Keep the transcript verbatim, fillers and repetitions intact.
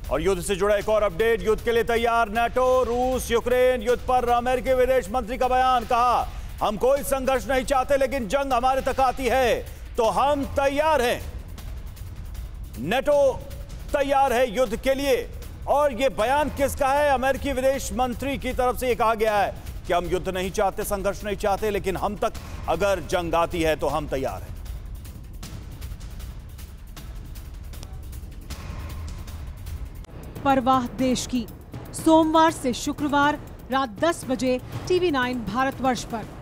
और युद्ध से जुड़ा एक और अपडेट, युद्ध के लिए तैयार नाटो। रूस यूक्रेन युद्ध पर अमेरिकी विदेश मंत्री का बयान, कहा हम कोई संघर्ष नहीं चाहते लेकिन जंग हमारे तक आती है तो हम तैयार हैं। नाटो तैयार है युद्ध के लिए। और यह बयान किसका है? अमेरिकी विदेश मंत्री की तरफ से यह कहा गया है कि हम युद्ध नहीं चाहते, संघर्ष नहीं चाहते, लेकिन हम तक अगर जंग आती है तो हम तैयार हैं। परवाह देश की, सोमवार से शुक्रवार रात दस बजे टीवी नाइन भारतवर्ष पर।